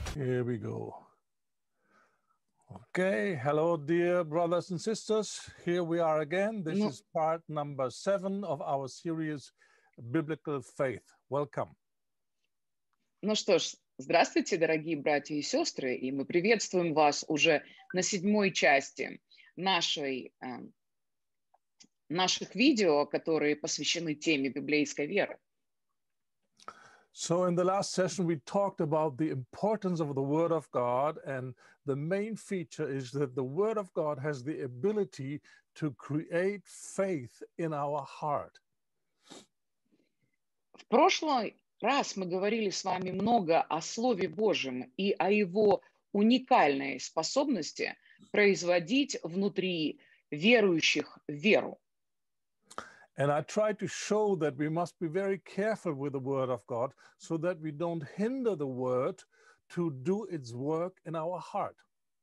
Here we go. Okay, hello, dear brothers and sisters. Here we are again. This is part number 7 of our series, Biblical Faith. Welcome. Ну что ж, здравствуйте, дорогие братья и сестры, и мы приветствуем вас уже на 7-й части наших видео, которые посвящены теме библейской веры. So in the last session, we talked about the importance of the Word of God, and the main feature is that the Word of God has the ability to create faith in our heart. В прошлый раз мы говорили с вами много о Слове Божьем и о его уникальной способности производить внутри верующих веру. And I tried to show that we must be very careful with the Word of God so that we don't hinder the Word to do its work in our heart.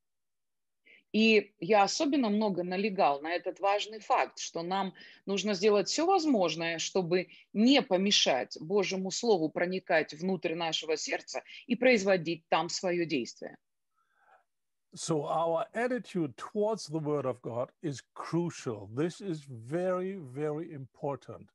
И я особенно много налегал на этот важный факт, что нам нужно сделать все возможное, чтобы не помешать Божьему Слову проникать внутрь нашего сердца и производить там свое действие. So our attitude towards the Word of God is crucial. This is very, very important.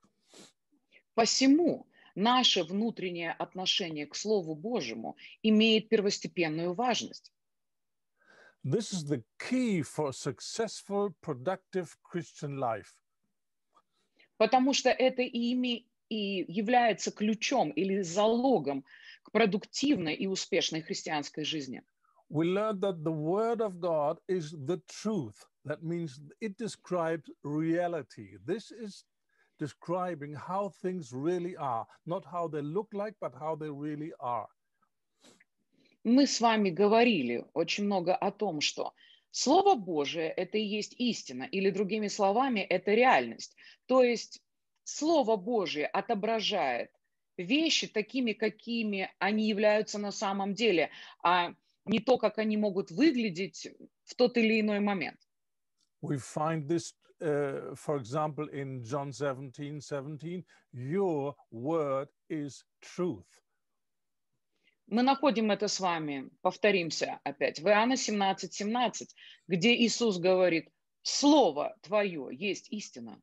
Посему наше внутреннее отношение к Слову Божьему имеет первостепенную важность. This is the key for a successful, productive Christian life. Потому что это и является ключом или залогом к продуктивной и успешной христианской жизни. We learned that the Word of God is the truth. That means it describes reality. This is describing how things really are, not how they look like, but how they really are. Мы с вами говорили очень много о том, что Слово Божие – это и есть истина, или другими словами, это реальность. То есть Слово Божие отображает вещи такими, какими они являются на самом деле, а не то, как они могут выглядеть в тот или иной момент. We find this, for example, in John 17:17, your word is truth. Мы находим это с вами, повторимся опять, в Иоанна 17:17, где Иисус говорит: «Слово Твое есть истина».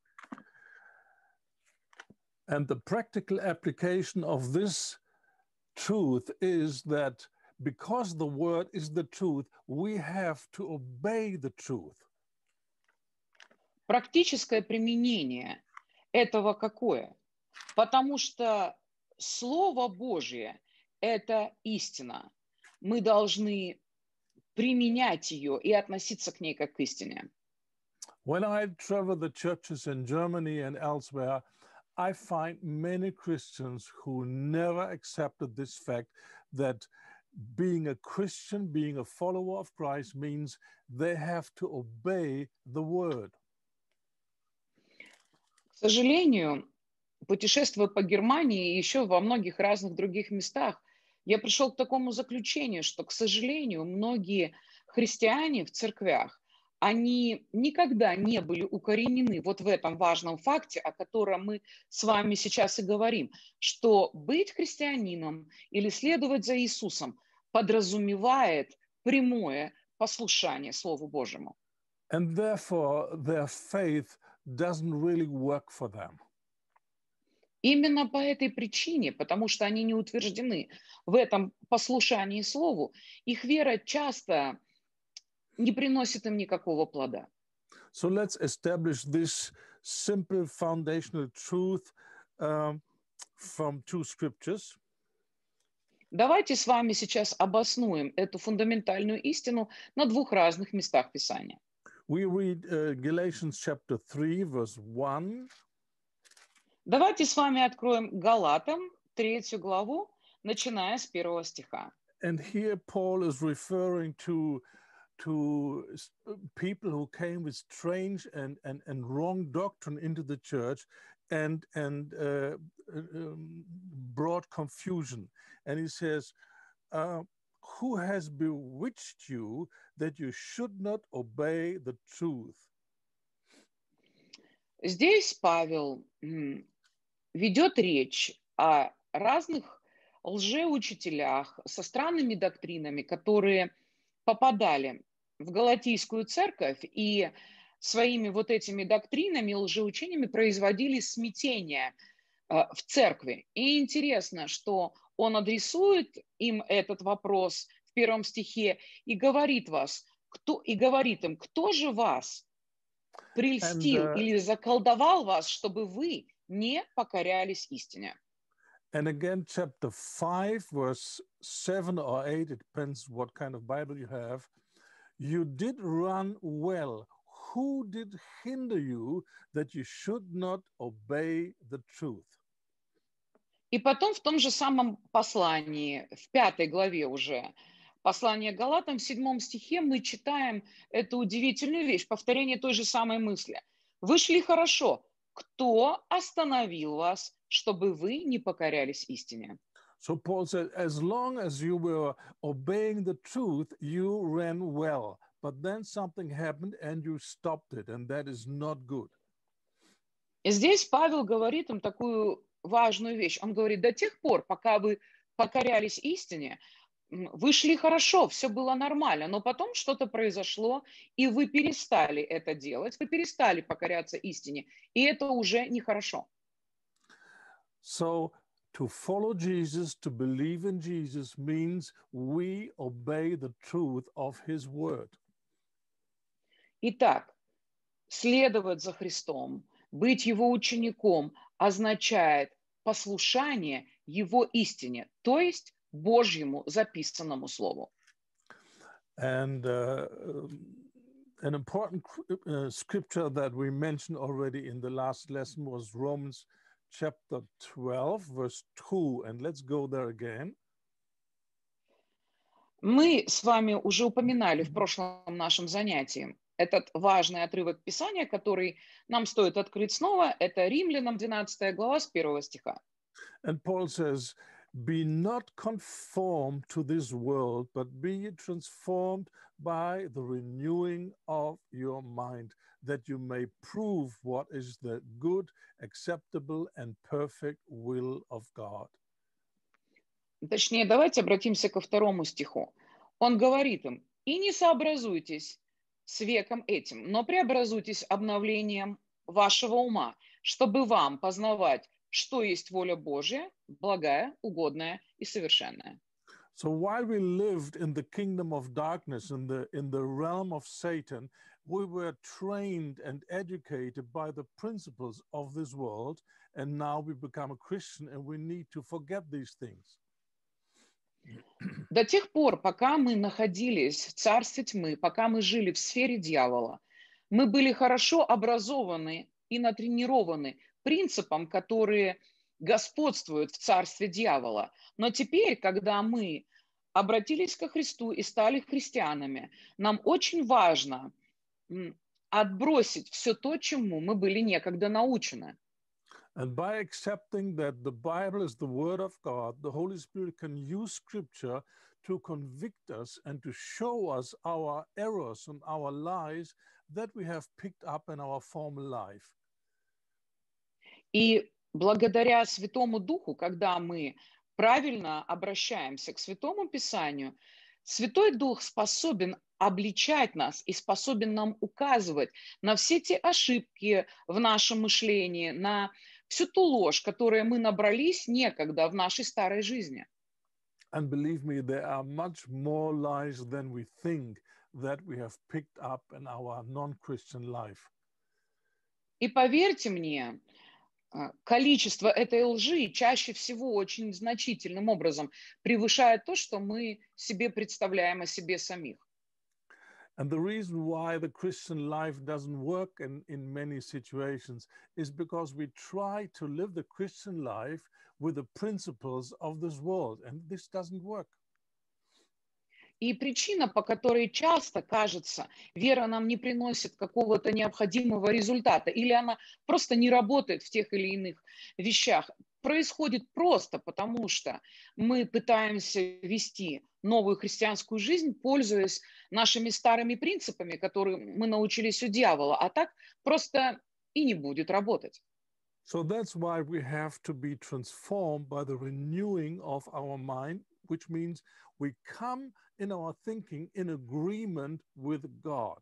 And the practical application of this truth is that because the word is the truth, we have to obey the truth. Практическое применение этого какое? Потому что Слово Божье – это истина. Мы должны применять ее и относиться к ней как к истине. When I travel the churches in Germany and elsewhere, I find many Christians who never accepted this fact that being a Christian, being a follower of Christ means they have to obey the word. К сожалению, путешествуя по Германии и еще во многих разных других местах, я пришел к такому заключению, что, к сожалению, многие христиане в церквях, они никогда не были укоренены вот в этом важном факте, о котором мы с вами сейчас и говорим, что быть христианином или следовать за Иисусом подразумевает прямое послушание Слову Божьему. And therefore, their faith doesn't really work for them. Именно по этой причине, потому что они не утверждены в этом послушании Слову, их вера часто не приносит им никакого плода. So let's establish this simple foundational truth from two scriptures. Давайте с вами сейчас обоснуем эту фундаментальную истину на двух разных местах Писания. We read Galatians chapter 3, verse 1. Давайте с вами откроем Галатам 3 главу, начиная с 1 стиха. And here Paul is referring to people who came with strange and wrong doctrine into the church and brought confusion. And he says, who has bewitched you that you should not obey the truth? Здесь Павел ведет речь о разных лжеучителях со странными доктринами, которые попадали в Галатийскую церковь и своими вот этими доктринами, лжеучениями производили смятение в церкви. И интересно, что он адресует им этот вопрос в 1 стихе и говорит им, кто же вас And прельстил или заколдовал вас, чтобы вы не покорялись истине. And again, chapter 5, verse 7 or 8, it depends what kind of Bible you have. You did run well. Who did hinder you that you should not obey the truth? И потом в том же самом послании, в 5 главе уже, послание Галатам, в 7 стихе мы читаем эту удивительную вещь, повторение той же самой мысли. Вы шли хорошо. Кто остановил вас, чтобы вы не покорялись истине? So Paul said, as long as you were obeying the truth, you ran well. But then something happened and you stopped it, and that is not good. И здесь Павел говорит им такую важную вещь. Он говорит, до тех пор, пока вы покорялись истине, вы шли хорошо, все было нормально, но потом что-то произошло, и вы перестали это делать, вы перестали покоряться истине, и это уже нехорошо. So to follow Jesus, to believe in Jesus means we obey the truth of his word. Итак, следовать за Христом, быть Его учеником означает послушание Его истине, то есть Божьему записанному Слову. And an important scripture that we mentioned already in the last lesson was Romans chapter 12, verse 2. And let's go there again. Мы с вами уже упоминали в прошлом нашем занятии этот важный отрывок Писания, который нам стоит открыть снова. Это Римлянам 12 глава с 1 стиха. And Paul says, be not conformed to this world, but be transformed by the renewing of your mind, that you may prove what is the good, acceptable, and perfect will of God. Точнее, давайте обратимся ко 2 стиху. Он говорит им, и не сообразуйтесь с веком этим, но преобразуйтесь обновлением вашего ума, чтобы вам познавать, что есть воля Божья, благая, угодная и совершенная. So while we lived in the kingdom of darkness, in the realm of Satan, we were trained and educated by the principles of this world, and now we become a Christian and we need to forget these things. До тех пор, пока мы находились в царстве тьмы, пока мы жили в сфере дьявола, мы были хорошо образованы и натренированы принципам, которые господствуют в царстве дьявола. Но теперь, когда мы обратились ко Христу и стали христианами, нам очень важно отбросить все то, чему мы были некогда научены. And by accepting that the Bible is the Word of God, the Holy Spirit can use Scripture to convict us and to show us our errors and our lies that we have picked up in our former life. И благодаря Святому Духу, когда мы правильно обращаемся к Святому Писанию, Святой Дух способен обличать нас и способен нам указывать на все те ошибки в нашем мышлении, на всю ту ложь, которую мы набрались некогда в нашей старой жизни. And believe me, there are much more lies than we think that we have picked up in our non-Christian life. И поверьте мне, количество этой лжи чаще всего очень значительным образом превышает то, что мы себе представляем о себе самих. And the reason why the Christian life doesn't work in many situations is because we try to live the Christian life with the principles of this world, and this doesn't work. И причина, по которой часто, кажется, вера нам не приносит какого-то необходимого результата, или она просто не работает в тех или иных вещах, происходит просто потому, что мы пытаемся вести новую христианскую жизнь, пользуясь нашими старыми принципами, которые мы научились у дьявола, а так просто и не будет работать. So that's why we have to be transformed by the renewing of our mind, which means we come in our thinking in agreement with God.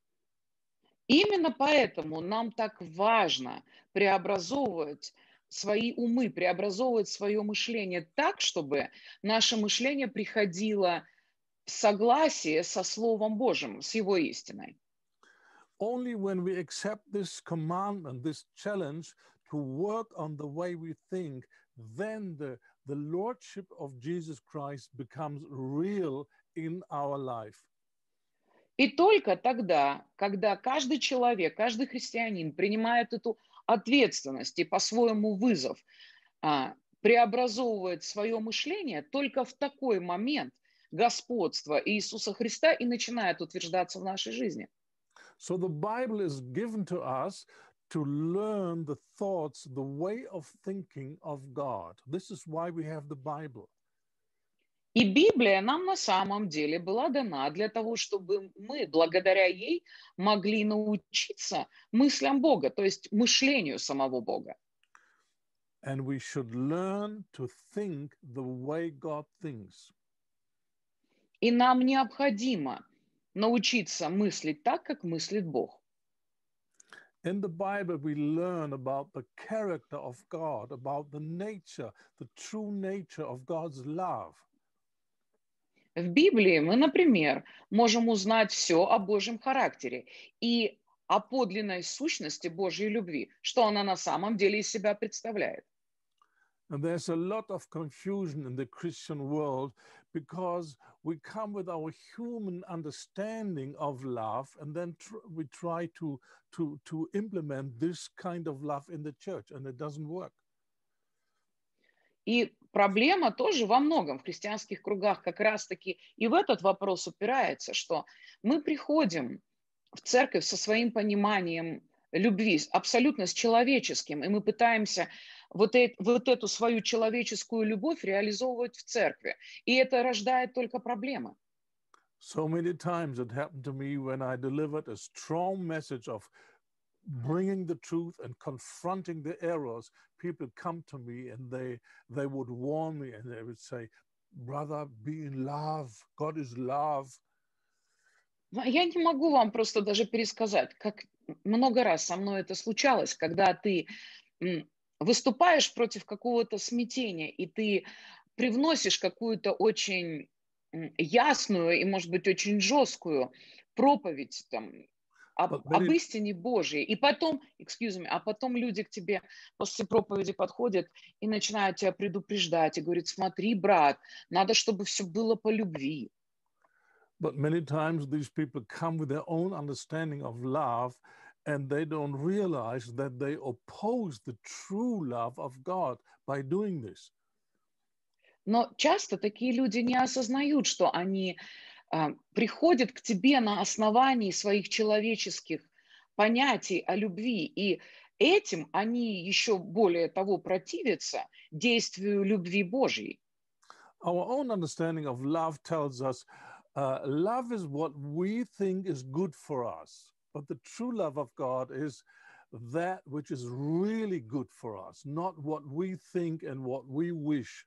Именно поэтому нам так важно преобразовывать свои умы, преобразовывать свое мышление так, чтобы наше мышление приходило в согласие со Словом Божьим, с Его истиной. Only when we accept this commandment, this challenge to work on the way we think, then the Lordship of Jesus Christ becomes real in our life. И только тогда, когда каждый человек, каждый христианин принимает эту ответственность и по-своему вызов, преобразовывает свое мышление, только в такой момент господство Иисуса Христа и начинает утверждаться в нашей жизни. So the Bible is given to us to learn the thoughts, the way of thinking of God. This is why we have the Bible. И Библия нам на самом деле была дана для того, чтобы мы, благодаря ей, могли научиться мыслям Бога, то есть мышлению самого Бога. And we should learn to think the way God thinks. И нам необходимо научиться мыслить так, как мыслит Бог. In the Bible, we learn about the character of God, about the nature, the true nature of God's love. В Библии мы, например, можем узнать все о Божьем характере и о подлинной сущности Божьей любви, что она на самом деле из себя представляет. And there's a lot of confusion in the Christian world because we come with our human understanding of love and then we try to implement this kind of love in the church, and it doesn't work. И проблема тоже во многом в христианских кругах как раз-таки и в этот вопрос упирается, что мы приходим в церковь со своим пониманием любви, абсолютно с человеческим, и мы пытаемся вот эту свою человеческую любовь реализовывать в церкви. И это рождает только проблемы. So many times it happened to me when I delivered a strong message of bringing the truth and confronting the errors. People come to me and they would warn me and they would say, brother, be in love. God is love. Я не могу вам просто даже пересказать, как много раз со мной это случалось, когда ты выступаешь против какого-то смятения, и ты привносишь какую-то очень ясную и, может быть, очень жесткую проповедь там, об истине Божьей. И потом, а потом люди к тебе после проповеди подходят и начинают тебя предупреждать и говорят, смотри, брат, надо, чтобы все было по любви. But many times these people come with their own understanding of love and they don't realize that they oppose the true love of God by doing this. Но часто такие люди не осознают, что они приходят к тебе на основании своих человеческих понятий о любви, и этим они еще более того противятся действию любви Божьей. Our own understanding of love tells us love is what we think is good for us, but the true love of God is that which is really good for us, not what we think and what we wish.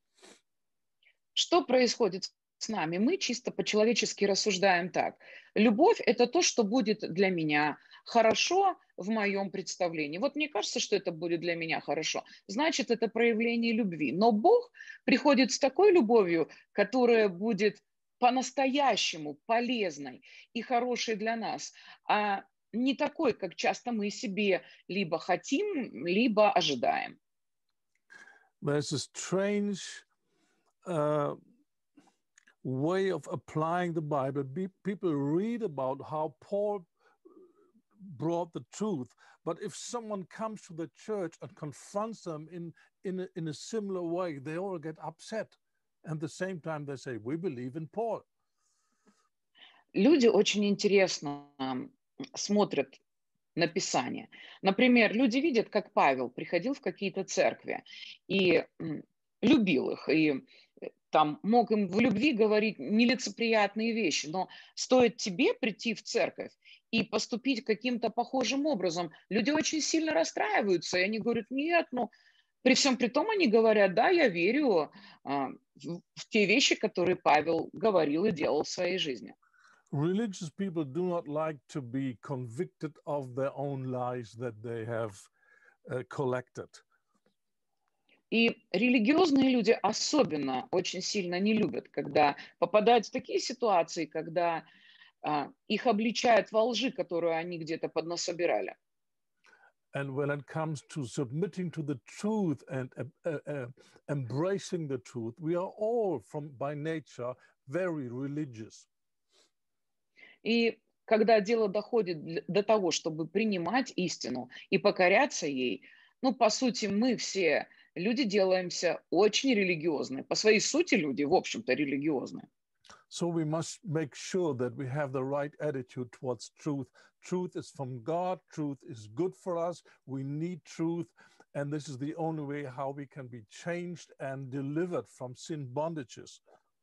Что происходит с нами? Мы чисто по-человечески рассуждаем так. Любовь – это то, что будет для меня хорошо в моем представлении. Вот мне кажется, что это будет для меня хорошо. Значит, это проявление любви. Но Бог приходит с такой любовью, которая будет по-настоящему полезной и хорошей для нас, а не такой, как часто мы себе либо хотим, либо ожидаем. There's a strange way of applying the Bible. People read about how Paul brought the truth, but if someone comes to the church and confronts them in a similar way, they all get upset. And at the same time, they say, we believe in Paul. Люди очень интересно смотрят на Писание. Например, люди видят, как Павел приходил в какие-то церкви и любил их, и там мог им в любви говорить нелицеприятные вещи, но стоит тебе прийти в церковь и поступить каким-то похожим образом. Люди очень сильно расстраиваются, и они говорят, нет, ну, при всем при том они говорят, да, я верю в те вещи, которые Павел говорил и делал в своей жизни. Religious people do not like to be convicted of their own lies that they have collected. И религиозные люди особенно очень сильно не любят, когда попадают в такие ситуации, когда их обличают во лжи, которую они где-то поднасобирали. And when it comes to submitting to the truth and embracing the truth, we are all by nature very religious. И когда дело доходит до того, чтобы принимать истину и покоряться ей, ну, по сути, мы все люди делаемся очень религиозны. По своей сути люди, в общем-то, религиозны. So we must make sure that we have the right attitude towards truth. Truth is from God. Truth is good for us. We need truth. And this is the only way how we can be changed and delivered from sin bondages.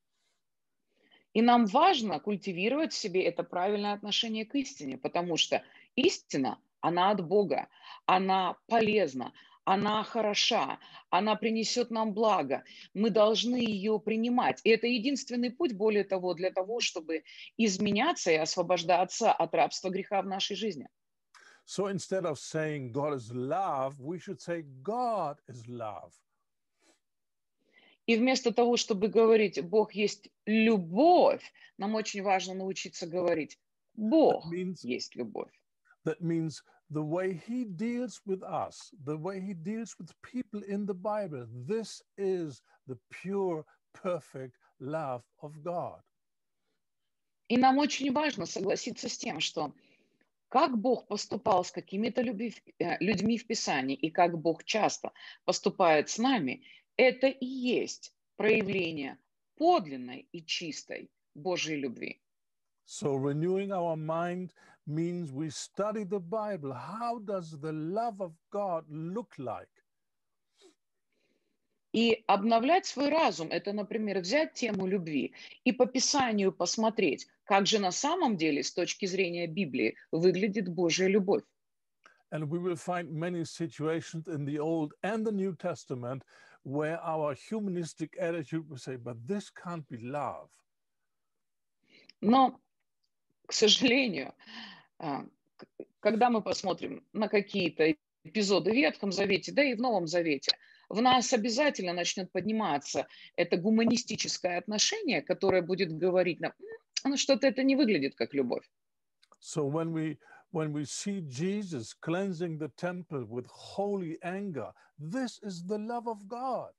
И нам важно культивировать в себе это правильное отношение к истине, потому что истина, она от Бога, она полезна, она хороша, она принесет нам благо. Мы должны ее принимать. И это единственный путь, более того, для того, чтобы изменяться и освобождаться от рабства греха в нашей жизни. So instead of saying God is love, we should say God is love. И вместо того, чтобы говорить «Бог есть любовь», нам очень важно научиться говорить «Бог есть любовь». That means the way he deals with us, the way he deals with people in the Bible, this is the pure, perfect love of God. И нам очень важно согласиться с тем, что как Бог поступал с какими-то людьми в Писании и как Бог часто поступает с нами, это и есть проявление подлинной и чистой Божьей любви. So renewing our mind means we study the Bible. How does the love of God look like? И обновлять свой разум– это, например, взять тему любви и по Писанию посмотреть, как же на самом деле с точки зрения Библии выглядит Божья любовь. And we will find many situations in the Old and the New Testament where our humanistic attitude will say, but this can't be love. Но, к сожалению, когда мы посмотрим на какие-то эпизоды в Ветхом Завете, да и в Новом Завете, в нас обязательно начнет подниматься это гуманистическое отношение, которое будет говорить нам, ну, что-то это не выглядит как любовь. So when we see Jesus cleansing the temple with holy anger, this is the love of God.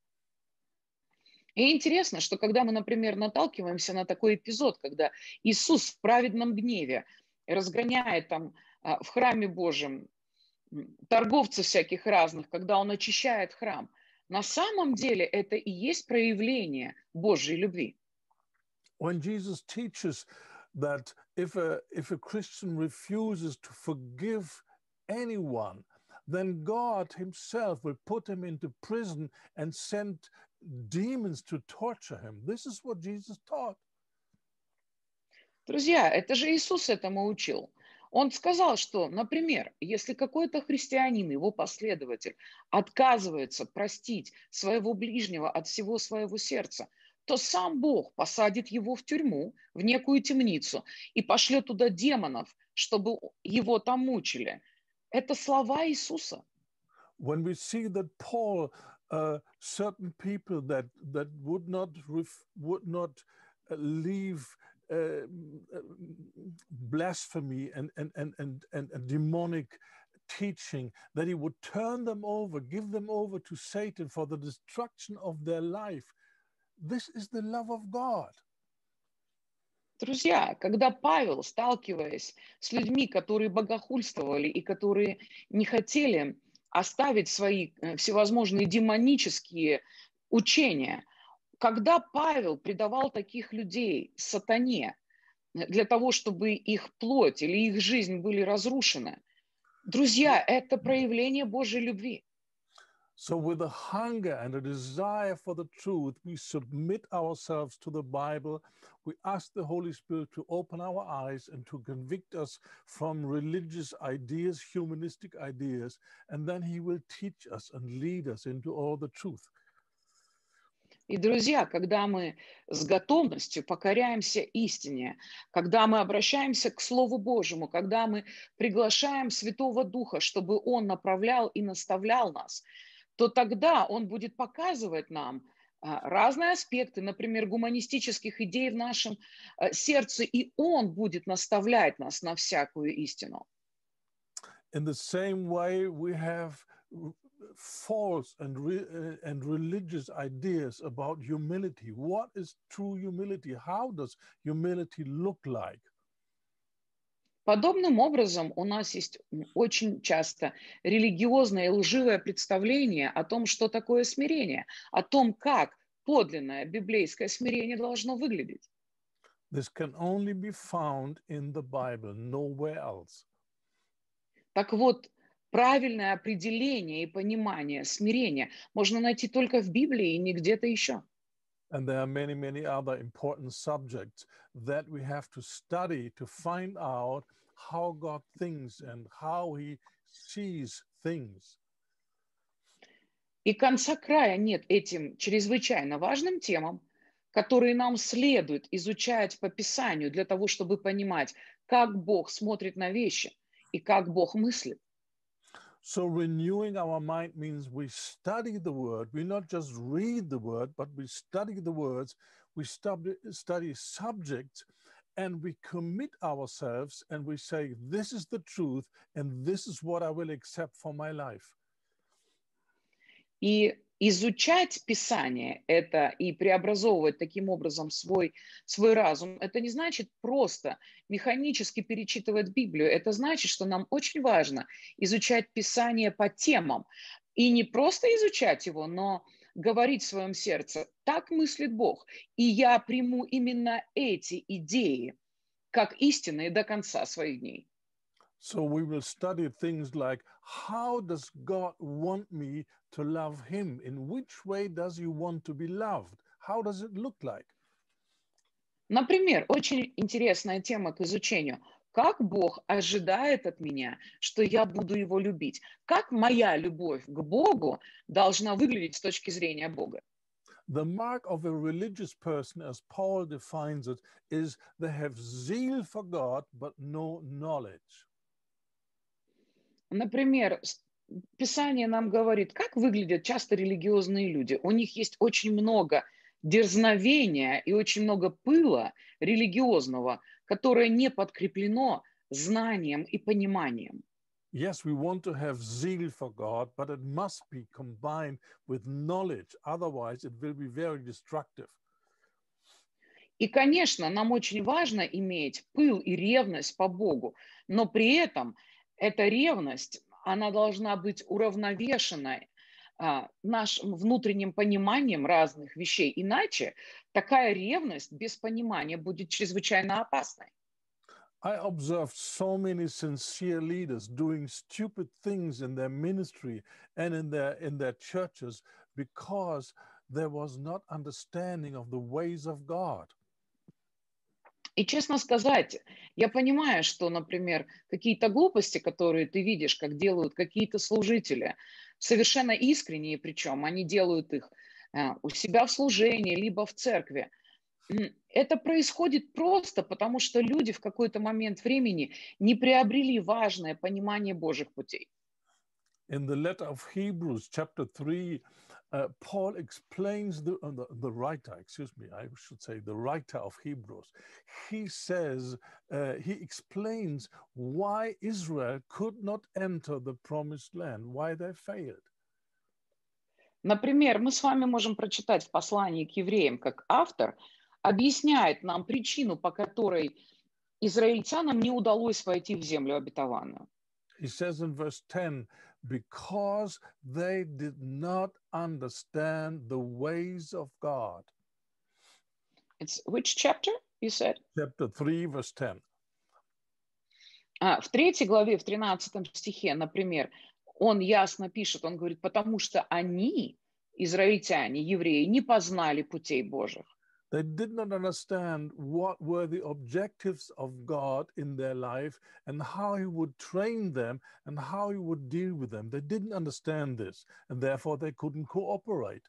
И интересно, что когда мы, например, наталкиваемся на такой эпизод, когда Иисус в праведном гневе разгоняет там в храме Божьем торговцев всяких разных, когда он очищает храм, на самом деле это и есть проявление Божьей любви. When Jesus teaches that if a Christian refuses to forgive anyone, then God himself will put him into prison and send demons to torture him. This is what Jesus taught. Друзья, это же Иисус этому учил. Он сказал, что, например, если какой-то христианин, его последователь, отказывается простить своего ближнего от всего своего сердца, то сам Бог посадит его в тюрьму, в некую темницу, и пошлет туда демонов, чтобы его там мучили. Это слова Иисуса. When we see that Paul, certain people that would not leave blasphemy and demonic teaching, that he would turn them over, give them over to Satan for the destruction of their life. This is the love of God. Друзья, когда Павел, сталкиваясь с людьми, которые богохульствовали и которые не хотели оставить свои всевозможные демонические учения, когда Павел предавал таких людей сатане для того, чтобы их плоть или их жизнь были разрушены, друзья, это проявление Божьей любви. So with a hunger and a desire for the truth, we submit ourselves to the Bible. We ask the Holy Spirit to open our eyes and to convict us from religious ideas, humanistic ideas, and then he will teach us and lead us into all the truth. И, друзья, когда мы с готовностью покоряемся истине, когда мы обращаемся к Слову Божьему, когда мы приглашаем Святого Духа, чтобы Он направлял и наставлял нас, то тогда Он будет показывать нам разные аспекты, например, гуманистических идей в нашем сердце, и Он будет наставлять нас на всякую истину. In the same way, we have false and religious ideas about humility. What is true humility? How does humility look like? Подобным образом у нас есть очень часто религиозное и лживое представление о том, что такое смирение, о том, как подлинное библейское смирение должно выглядеть. This can only be found in the Bible, nowhere else. Так вот, правильное определение и понимание смирения можно найти только в Библии и не где-то еще. And there are many, many other important subjects that we have to study to find out how God thinks and how he sees things. И конца края нет этим чрезвычайно важным темам, которые нам следует изучать по Писанию для того, чтобы понимать, как Бог смотрит на вещи и как Бог мыслит. So renewing our mind means we study the word. We not just read the word, but we study the words. We study subjects, and we commit ourselves, and we say, this is the truth, and this is what I will accept for my life. И изучать Писание это и преобразовывать таким образом свой разум, это не значит просто механически перечитывать Библию. Это значит, что нам очень важно изучать Писание по темам. И не просто изучать его, но говорить в своем сердце, так мыслит Бог. И я приму именно эти идеи как истинные до конца своих дней. So we will study things like, how does God want me to love him? In which way does he want to be loved? How does it look like? Например, очень интересная тема к изучению. Как Бог ожидает от меня, что я буду его любить? Как моя любовь к Богу должна выглядеть с точки зрения Бога? The mark of a religious person, as Paul defines it, is they have zeal for God, but no knowledge. Например, Писание нам говорит, как выглядят часто религиозные люди. У них есть очень много дерзновения и очень много пыла религиозного, которое не подкреплено знанием и пониманием. Yes, we want to have zeal for God, but it must be combined with knowledge. Otherwise, it will be very destructive. И, конечно, нам очень важно иметь пыл и ревность по Богу, но при этом эта ревность, она должна быть уравновешенной нашим внутренним пониманием разных вещей. Иначе такая ревность без понимания будет чрезвычайно опасной. I observed so many sincere leaders doing stupid things in their ministry and in their churches because there was not understanding of the ways of God. И, честно сказать, я понимаю, что, например, какие-то глупости, которые ты видишь, как делают какие-то служители, совершенно искренние причем, они делают их у себя в служении, либо в церкви. Это происходит просто потому, что люди в какой-то момент времени не приобрели важное понимание Божьих путей. In the letter of Hebrews, chapter 3, Paul explains the writer, I should say the writer of Hebrews. He says, he explains why Israel could not enter the promised land, why they failed. Например, мы с вами можем прочитать в послании к евреям, как автор объясняет нам причину, по которой израильтянам не удалось войти в землю обетованную. He says in verse 10, because they did not understand the ways of God. It's which chapter, you said? Chapter 3, verse 10. В 3 главе, в 13 стихе, например, Он ясно пишет, он говорит, потому что они, израильтяне, евреи, не познали путей Божьих. They did not understand what were the objectives of God in their life and how He would train them and how He would deal with them. They didn't understand this, and therefore they couldn't cooperate.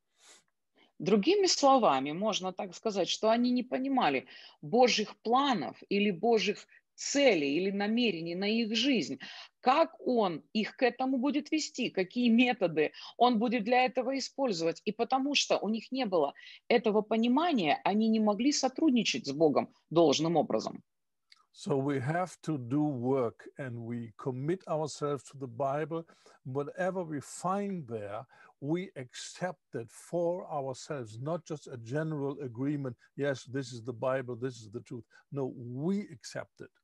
Другими словами, можно так сказать, что они не понимали Божьих планов или Божьих целей или намерений на их жизнь, как Он их к этому будет вести, какие методы Он будет для этого использовать. И потому что у них не было этого понимания, они не могли сотрудничать с Богом должным образом. So we have to do work and we commit ourselves to the Bible. Whatever we find there, we accept it for ourselves, not just a general agreement. Yes, this is the Bible, this is the truth. No, we accept it.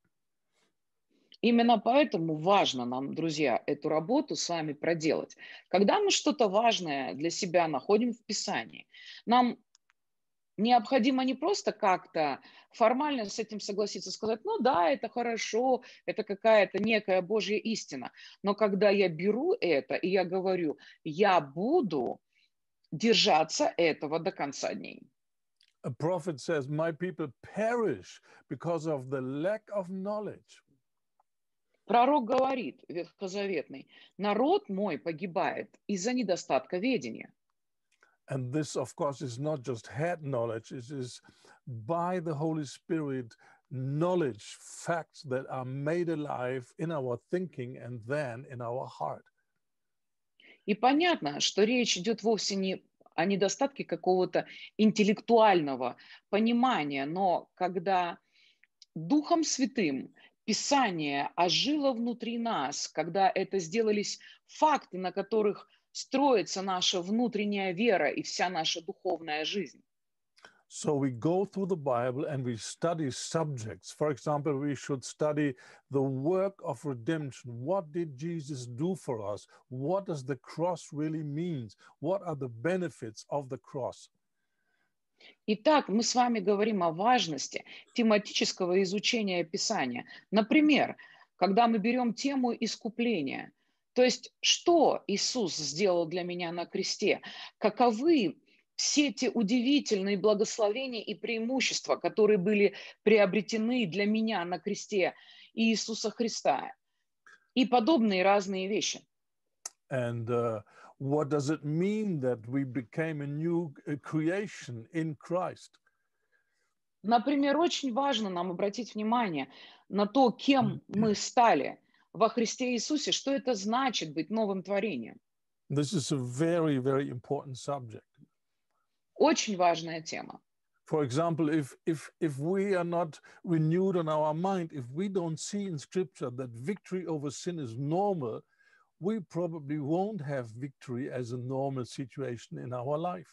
Именно поэтому важно нам, друзья, эту работу с вами проделать. Когда мы что-то важное для себя находим в Писании, нам необходимо не просто как-то формально с этим согласиться, сказать, ну да, это хорошо, это какая-то некая Божья истина. Но когда я беру это и я говорю, я буду держаться этого до конца дней. A prophet says, my people perish because of the lack of knowledge. Пророк говорит, ветхозаветный, народ мой погибает из-за недостатка ведения. And this, of course, is not just head knowledge, it is by the Holy Spirit knowledge, facts that are made alive in our thinking and then in our heart. И понятно, что речь идет вовсе не о недостатке какого-то интеллектуального понимания, но когда Духом Святым Писание ожило внутри нас, когда это сделались факты, на которых строится наша внутренняя вера и вся наша духовная жизнь. So we go through the Bible and we study subjects. For example, we should study the work of redemption. What did Jesus do for us? What does the cross really mean? What are the benefits of the cross? Итак, мы с вами говорим о важности тематического изучения Писания. Например, когда мы берем тему искупления, то есть что Иисус сделал для меня на кресте, каковы все те удивительные благословения и преимущества, которые были приобретены для меня на кресте Иисуса Христа, и подобные разные вещи. And what does it mean that we became a new creation in Christ? Например, очень важно нам обратить внимание на то, кем мы стали во Христе Иисусе, что это значит быть новым творением. This is a very, very important subject. Очень важная тема. For example, if we are not renewed in our mind, if we don't see in Scripture that victory over sin is normal, we probably won't have victory as a normal situation in our life.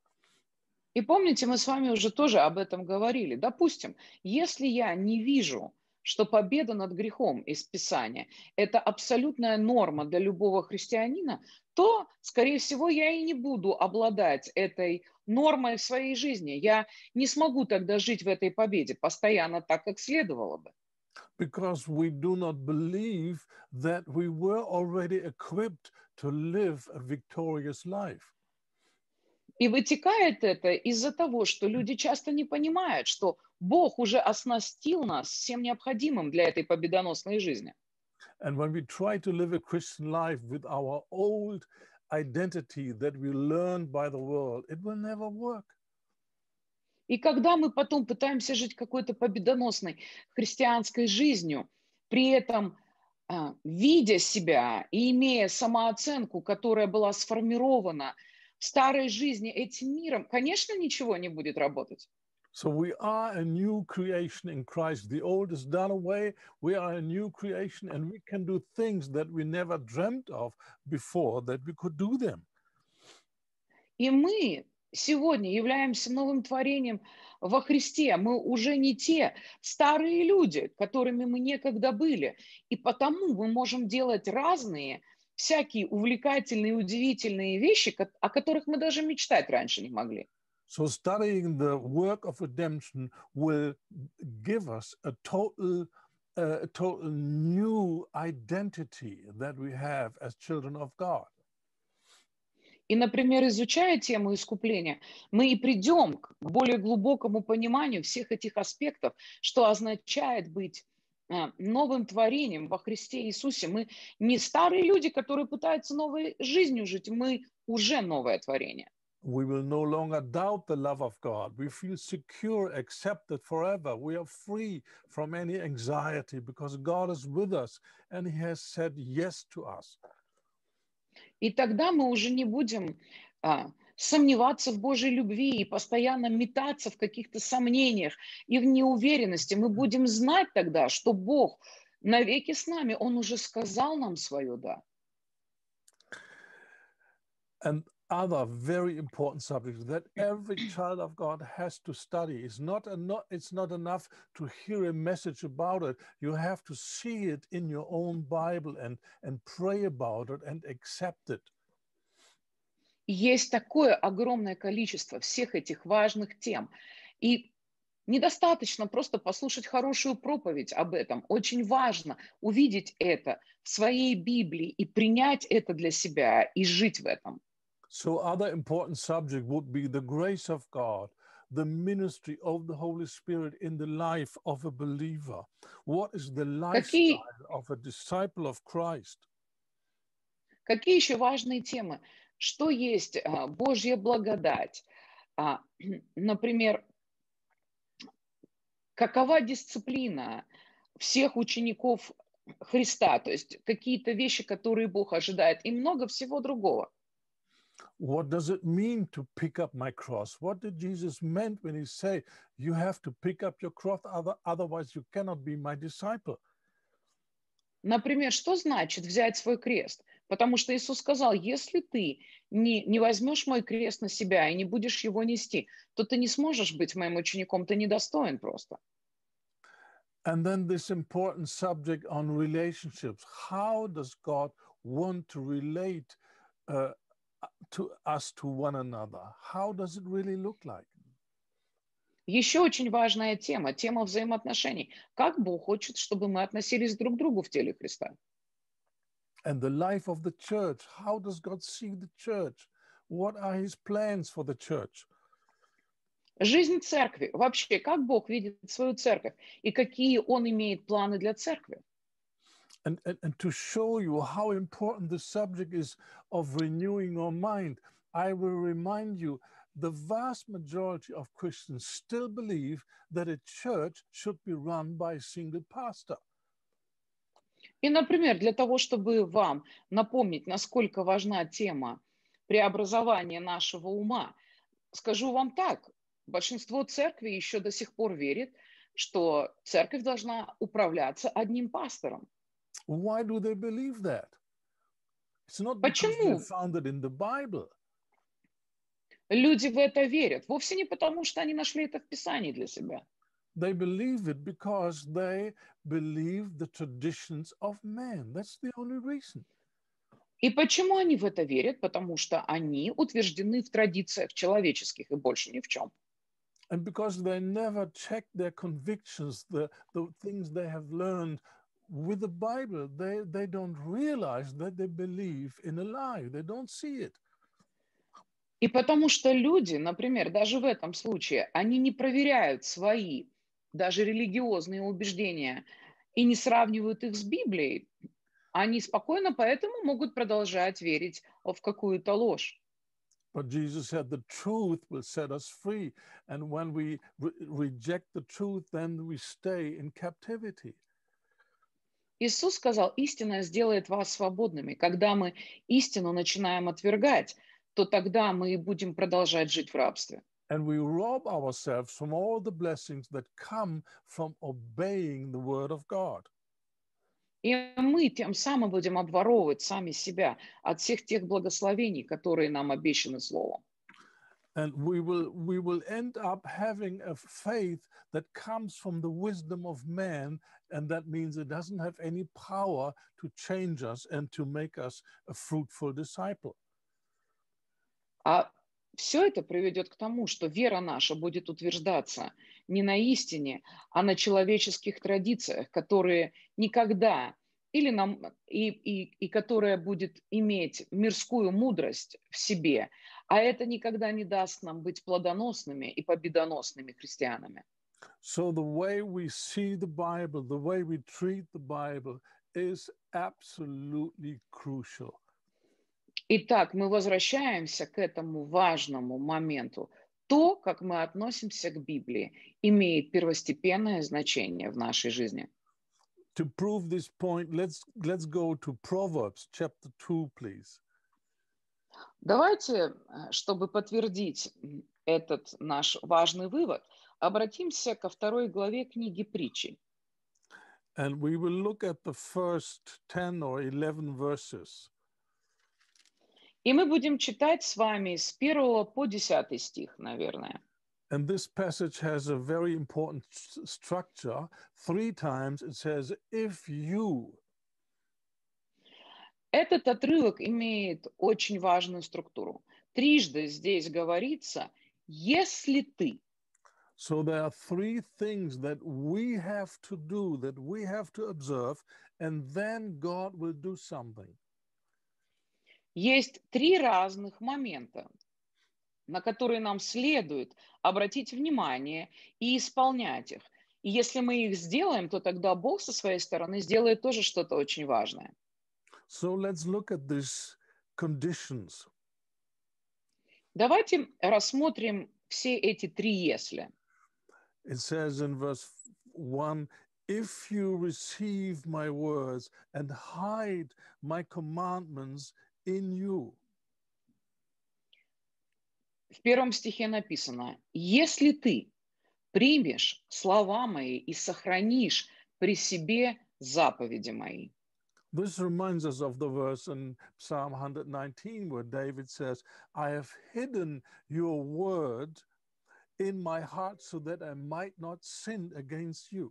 И помните, мы с вами уже тоже об этом говорили. Допустим, если я не вижу, что победа над грехом из Писания – это абсолютная норма для любого христианина, то, скорее всего, я и не буду обладать этой нормой в своей жизни. Я не смогу тогда жить в этой победе постоянно так, как следовало бы. Because we do not believe that we were already equipped to live a victorious life. И вытекает это из-за того, что люди часто не понимают, что Бог уже оснастил нас всем необходимым для этой победоносной жизни. And when we try to live a Christian life with our old identity that we learned by the world, it will never work. И когда мы потом пытаемся жить какой-то победоносной христианской жизнью, при этом видя себя и имея самооценку, которая была сформирована в старой жизни этим миром, конечно, ничего не будет работать. So we are a new creation in Christ. The old is done away. We are a new creation and we can do things that we never dreamt of before that we could do them. И мы сегодня являемся новым творением во Христе. Мы уже не те старые люди, которыми мы некогда были. И потому мы можем делать разные, всякие увлекательные, удивительные вещи, о которых мы даже мечтать раньше не могли. So studying the work of redemption will give us a total a total new identity that we have as children of God. И, например, изучая тему искупления, мы и придем к более глубокому пониманию всех этих аспектов, что означает быть новым творением во Христе Иисусе. Мы не старые люди, которые пытаются новой жизнью жить, мы уже новое творение. We will no longer doubt the love of God. We feel secure, accepted forever. We are free from any anxiety because God is with us and He has said yes to us. И тогда мы уже не будем сомневаться в Божьей любви и постоянно метаться в каких-то сомнениях и в неуверенности. Мы будем знать тогда, что Бог навеки с нами, Он уже сказал нам свое «да». And other very important subjects that every child of God has to study. It's not enough to hear a message about it. You have to see it in your own Bible and pray about it and accept it. Есть такое огромное количество всех этих важных тем. И недостаточно просто послушать хорошую проповедь об этом. Очень важно увидеть это в своей Библии и принять это для себя и жить в этом. So other important subject would be the grace of God, the ministry of the Holy Spirit in the life of a believer. What is the lifestyle of a disciple of Christ? Какие еще важные темы? Что есть Божья благодать? Например, какова дисциплина всех учеников Христа? То есть какие-то вещи, которые Бог ожидает, и много всего другого. What does it mean to pick up my cross? What did Jesus meant when he said, you have to pick up your cross, otherwise you cannot be my disciple? Например, что значит взять свой крест? Потому что Иисус сказал, если ты не возьмешь мой крест на себя и не будешь его нести, то ты не сможешь быть моим учеником, ты недостоин просто. And then this important subject on relationships. How does God want to relate to us, to one another? How does it really look like? Еще очень важная тема, тема взаимоотношений. Как Бог хочет, чтобы мы относились друг к другу в теле Христа? And the life of the church. How does God see the church? What are his plans for the church? Жизнь церкви. Вообще, как Бог видит свою церковь и какие Он имеет планы для церкви? And to show you how important the subject is of renewing your mind, I will remind you the vast majority of Christians still believe that a church should be run by a single pastor. И, например, для того, чтобы вам напомнить, насколько важна тема преобразования нашего ума, скажу вам так, большинство церкви еще до сих пор верит, что церковь должна управляться одним пастором. Why do they believe that? It's not because they Почему found it in the Bible. люди в это верят? Вовсе не потому, что они нашли это в Писании для себя. They believe it because they believe the traditions of men. That's the only reason. И почему они в это верят? Потому что они утверждены в традициях человеческих и больше ни в чем. And because they never check their convictions, the things they have learned with the Bible, they don't realize that they believe in a lie. They don't see it. И потому что люди, например, даже в этом случае, они не проверяют свои, даже религиозные убеждения и не сравнивают их с Библией, они спокойно поэтому могут продолжать верить в какую-то ложь. But Jesus said the truth will set us free. And when we reject the truth, then we stay in captivity. Иисус сказал, истина сделает вас свободными. Когда мы истину начинаем отвергать, то тогда мы будем продолжать жить в рабстве. And we rob ourselves from all the blessings that come from obeying the word of God. И мы тем самым будем обворовывать сами себя от всех тех благословений, которые нам обещаны Словом. And we will end up having a faith that comes from the wisdom of man, and that means it doesn't have any power to change us and to make us a fruitful disciple. А все это приведет к тому, что вера наша будет утверждаться не на истине, а на человеческих традициях, которые никогда или нам и которая будет иметь мирскую мудрость в себе, а это никогда не даст нам быть плодоносными и победоносными христианами. So the way we see the Bible, the way we treat the Bible is absolutely crucial. Итак, мы возвращаемся к этому важному моменту. То, как мы относимся к Библии, имеет первостепенное значение в нашей жизни. To prove this point, let's go to Proverbs chapter 2, please. Давайте, чтобы подтвердить этот наш важный вывод, обратимся ко второй главе книги Притчи. And we will look at the first 10 or 11 verses. И мы будем читать с вами с 1 по 10 стих, наверное. And this passage has a very important structure. 3 times it says, if you. Этот отрывок имеет очень важную структуру. Трижды здесь говорится «если ты». So there are 3 things that we have to do, that we have to observe, and then God will do something. Есть 3 разных момента, на которые нам следует обратить внимание и исполнять их. И если мы их сделаем, то тогда Бог со своей стороны сделает тоже что-то очень важное. So let's look at these conditions. Давайте рассмотрим все эти 3 «если». It says in verse 1, if you receive my words and hide my commandments in you. В 1 стихе написано: «Если ты примешь слова мои и сохранишь при себе заповеди мои». This reminds us of the verse in Psalm 119 where David says, I have hidden your word in my heart so that I might not sin against you.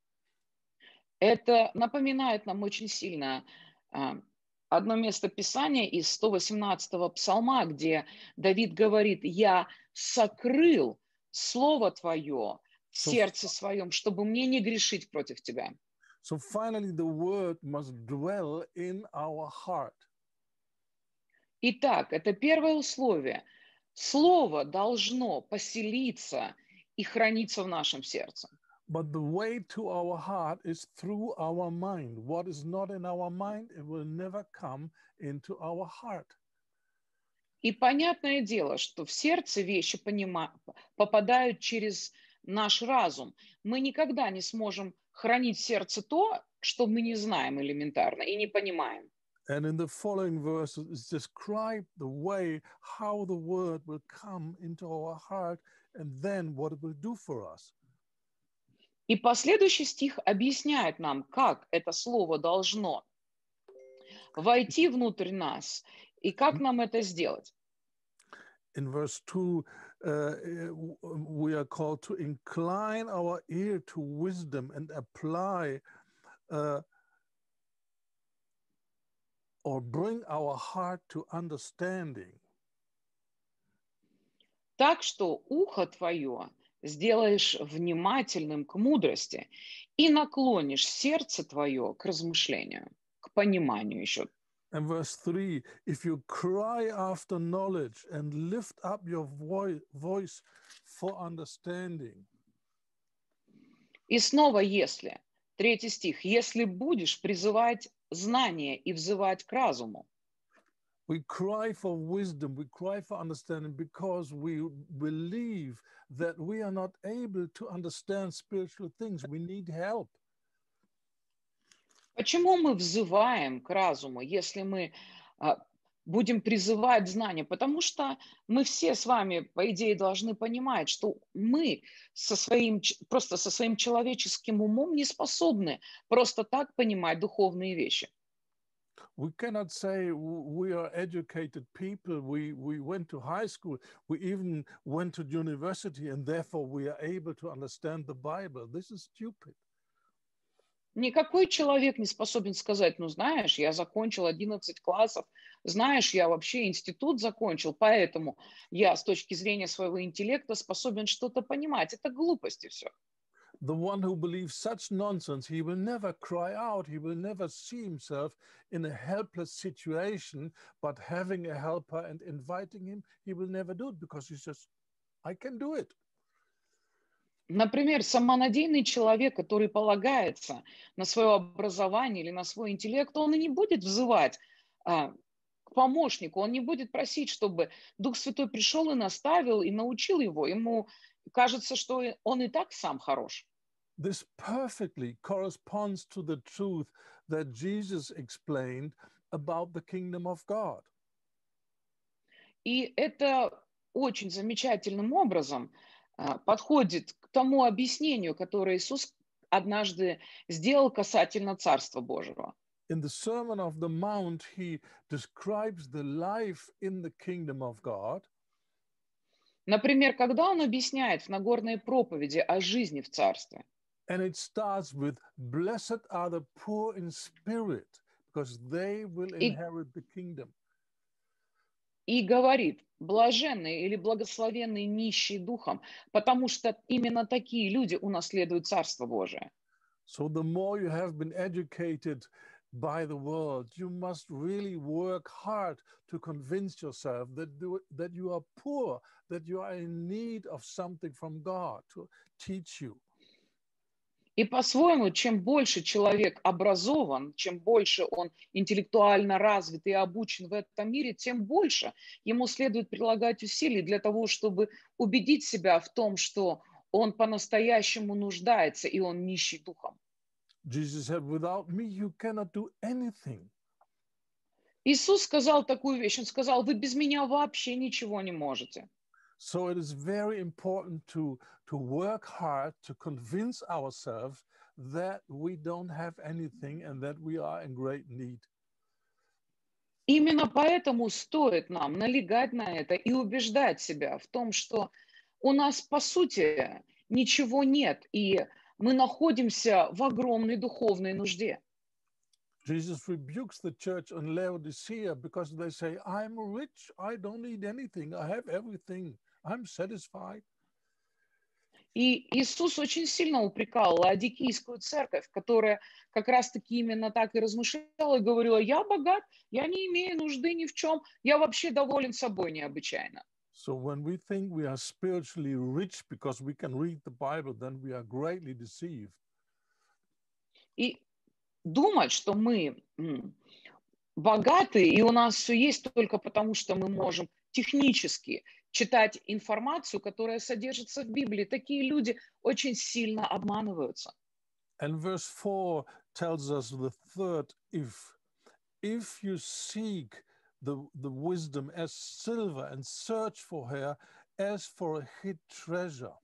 Это напоминает нам очень сильно одно место Писания из 118-го псалма, где Давид говорит: «Я сокрыл Слово Твое в сердце своем, чтобы мне не грешить против Тебя». So finally the word must dwell in our heart. Итак, это первое условие. Слово должно поселиться и храниться в нашем сердце. But the way to our heart is through our mind. What is not in our mind, it will never come into our heart. И понятное дело, что в сердце вещи попадают через наш разум. Мы никогда не сможем хранить в сердце то, что мы не знаем элементарно и не понимаем. And in the following verses, it's described the way how the word will come into our heart and then what it will do for us. И последующий стих объясняет нам, как это слово должно войти внутрь нас и как нам это сделать. In verse 2, we are called to incline our ear to wisdom and apply or bring our heart to understanding. Так что ухо твое сделаешь внимательным к мудрости и наклонишь сердце твое к размышлению, к пониманию еще. And verse 3, if you cry after knowledge and lift up your voice for understanding. И снова если, 3 стих, если будешь призывать знание и взывать к разуму. We cry for wisdom, we cry for understanding because we believe that we are not able to understand spiritual things. We need help. Почему мы взываем к разуму, если мы будем призывать знания? Потому что мы все с вами, по идее, должны понимать, что мы просто со своим человеческим умом не способны просто так понимать духовные вещи. We cannot say we are educated people, we went to high school, we even went to university, and therefore we are able to understand the Bible. This is stupid. Никакой человек не способен сказать, ну, знаешь, я закончил 11 классов, знаешь, я вообще институт закончил, поэтому я с точки зрения своего интеллекта способен что-то понимать. Это глупости все. The one who believes such nonsense, he will never cry out, he will never see himself in a helpless situation, but having a helper and inviting him, he will never do it because he says, I can do it. Например, самонадеянный человек, который полагается на свое образование или на свой интеллект, он и не будет взывать к помощнику, он не будет просить, чтобы Дух Святой пришел и наставил, и научил его. Ему кажется, что он и так сам хорош. This perfectly corresponds to the truth that Jesus explained about the kingdom of God. И это очень замечательным образом подходит к тому объяснению, которое Иисус однажды сделал касательно Царства Божьего. In the Sermon of the Mount, he describes the life in the kingdom of God. Например, когда он объясняет в Нагорной проповеди о жизни в Царстве, And it starts with, Blessed are the poor in spirit, because they will и, inherit the kingdom. и говорит, блаженные или благословенные нищие духом, потому что именно такие люди унаследуют Царство Божие. So the more you have been educated by the world, you must really work hard to convince yourself that you are poor, that you are in need of something from God to teach you. И по-своему, чем больше человек образован, чем больше он интеллектуально развит и обучен в этом мире, тем больше ему следует прилагать усилий для того, чтобы убедить себя в том, что он по-настоящему нуждается и он нищий духом. Jesus said, Without me, you cannot do anything. Иисус сказал такую вещь, он сказал, вы без меня вообще ничего не можете. So it is very important to work hard to convince ourselves that we don't have anything and that we are in great need. Именно поэтому стоит нам налегать на это и убеждать себя в том, что у нас, по сути, ничего нет, и мы находимся в огромной духовной нужде. Jesus rebukes the church in Laodicea because they say, I'm rich, I don't need anything, I have everything, I'm satisfied. И Иисус очень сильно упрекал Лаодикийскую церковь, которая как раз-таки именно так и размышляла и говорила, я богат, я не имею нужды ни в чем, я вообще доволен собой необычайно. So when we think we are spiritually rich because we can read the Bible, then we are greatly deceived. И думать, что мы богаты, и у нас все есть только потому, что мы можем технически читать информацию, которая содержится в Библии. Такие люди очень сильно обманываются. And verse 4 tells us the third if. If you seek the wisdom as silver and search for her as for a hid treasure.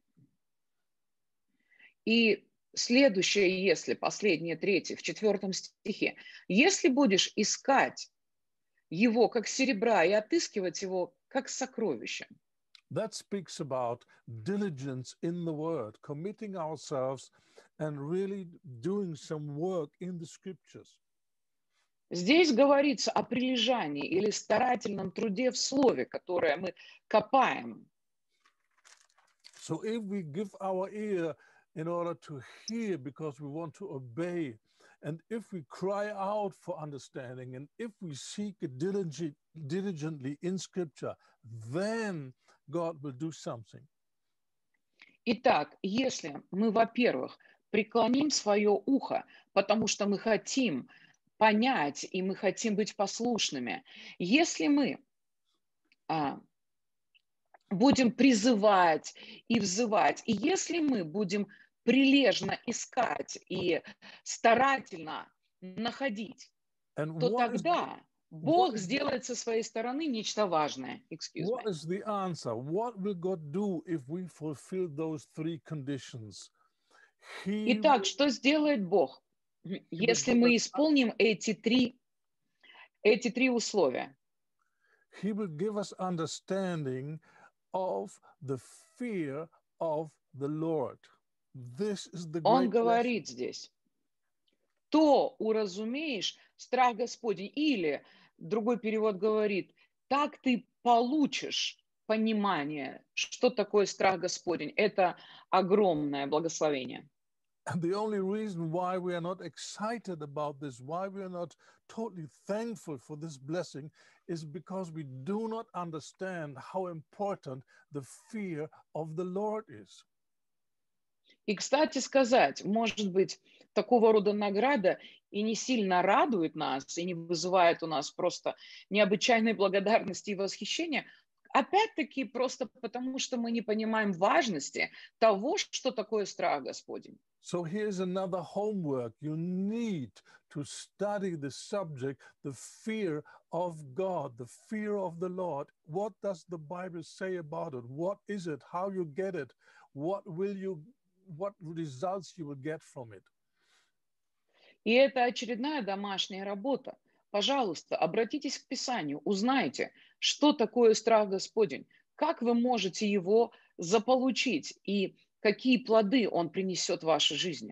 И следующее, если, последнее, третье, в 4 стихе. Если будешь искать его как серебра и отыскивать его как сокровище. That speaks about diligence in the word, committing ourselves and really doing some work in the scriptures. Здесь говорится о прилежании или старательном труде в слове, которое мы копаем. So if we give our ear in order to hear because we want to obey, and if we cry out for understanding, and if we seek it diligently in scripture, then God will do something. Итак, если мы, во-первых, преклоним свое ухо, потому что мы хотим понять и мы хотим быть послушными, если мы будем призывать и взывать, и если мы будем прилежно искать и старательно находить, And то тогда Бог сделает со своей стороны нечто важное. Excuse what me. is the answer? What will God do if we fulfill those three conditions? He Итак, что сделает Бог, если мы исполним эти три условия? He will give us understanding of the fear of the Lord. This is the Он great говорит здесь, то уразумеешь страх Господень. Или другой перевод говорит, так ты получишь понимание, что такое страх Господень. Это огромное благословение. And the only reason why we are not excited about this, why we are not totally thankful for this blessing, is because we do not understand how important the fear of the Lord is. И, кстати сказать, может быть, такого рода награда и не сильно радует нас, и не вызывает у нас просто необычайной благодарности и восхищения, опять-таки просто потому, что мы не понимаем важности того, что такое страх Господень. So here's another homework. You need to study the subject, the fear of God, the fear of the Lord. What does the Bible say about it? What is it? How you get it? What results you will get from it? И это очередная домашняя работа. Пожалуйста, обратитесь к Писанию, узнайте, что такое страх Господень, как вы можете его заполучить и какие плоды он принесет в вашей жизни.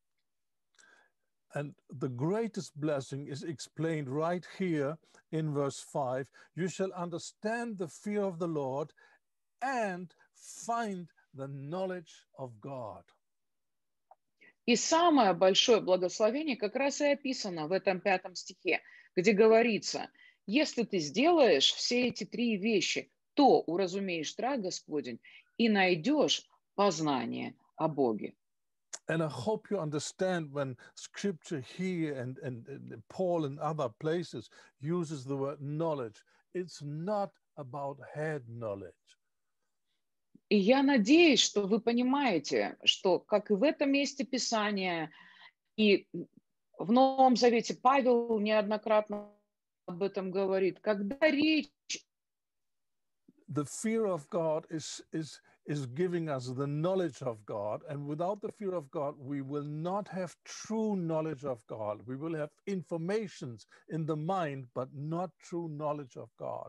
And the greatest blessing is explained right here in verse 5. You shall understand the fear of the Lord and find the knowledge of God. И самое большое благословение как раз и описано в этом 5 стихе, где говорится, если ты сделаешь все эти 3 вещи, то уразумеешь страх Господень и найдешь познание о Боге. And I hope you understand when scripture here and Paul and other places uses the word knowledge, it's not about head knowledge. И я надеюсь, что вы понимаете, что, как и в этом месте Писания, и в Новом Завете Павел неоднократно об этом говорит, когда речь... The fear of God is giving us the knowledge of God. And without the fear of God, we will not have true knowledge of God. We will have informations in the mind, but not true knowledge of God.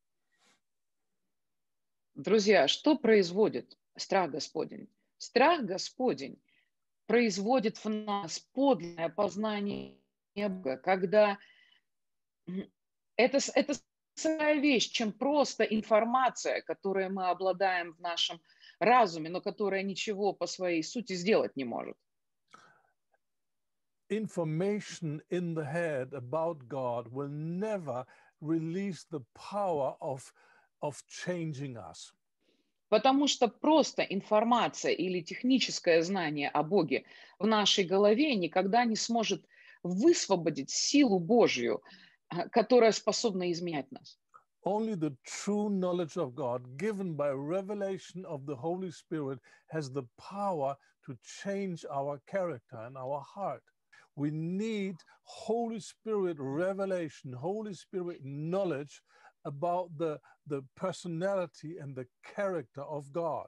Друзья, что производит страх Господень? Страх Господень производит в нас подлинное познание Бога, когда это самая вещь, чем просто информация, которой мы обладаем в нашем разуме, но которая ничего по своей сути сделать не может. Information in the head about God will never release the power of changing us. Потому что просто информация или техническое знание о Боге в нашей голове никогда не сможет высвободить силу Божью, которая способна изменять нас. Only the true knowledge of God, given by revelation of the Holy Spirit, has the power to change our character and our heart. We need Holy Spirit revelation, Holy Spirit knowledge about the personality and the character of God.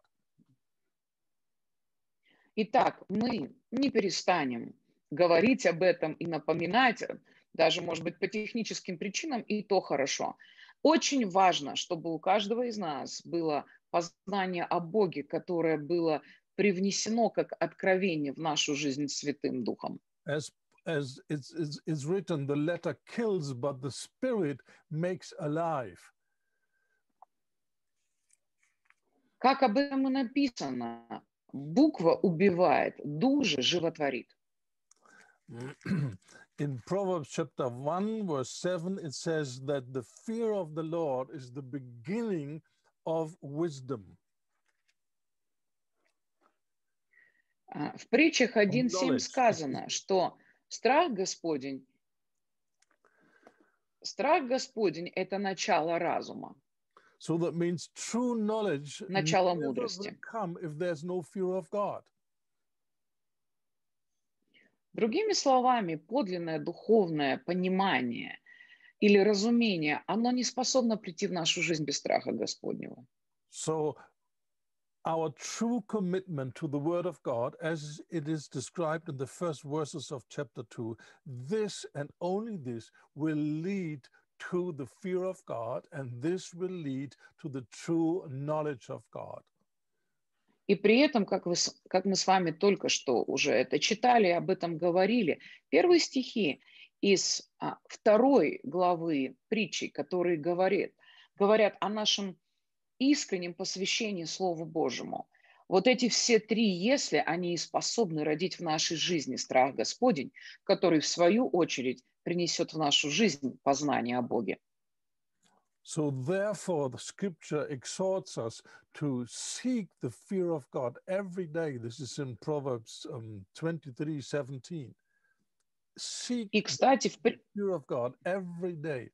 Итак, мы не перестанем говорить об этом и напоминать, даже, может быть, по техническим причинам, и то хорошо. Очень важно, чтобы у каждого из нас было познание о Боге, которое было привнесено как откровение в нашу жизнь Святым Духом. As it's written, the letter kills, but the Spirit makes alive. Как об этом и написано, буква убивает, дух же животворит. In Proverbs chapter 1, verse 7, it says that the fear of the Lord is the beginning of wisdom. В притчах 1.7 сказано, что страх Господень – это начало разума, So that means true knowledge начало never мудрости. will come if there's no fear of God. Другими словами, подлинное духовное понимание или разумение, оно не способно прийти в нашу жизнь без страха Господнего. So our true commitment to the Word of God, as it is described in the first verses of chapter 2, this and only this will lead to the fear of God, and this will lead to the true knowledge of God. И при этом, как мы с вами только что уже это читали, об этом говорили, первые стихи из 2 главы притчи, которые говорят о нашем искреннем посвящении Слову Божьему. Вот эти все 3 «если», они и способны родить в нашей жизни страх Господень, который, в свою очередь, принесет в нашу жизнь познание о Боге. So therefore, the scripture exhorts us to seek the fear of God every day. This is in Proverbs 23:17. Seek И, кстати, the fear of God every day.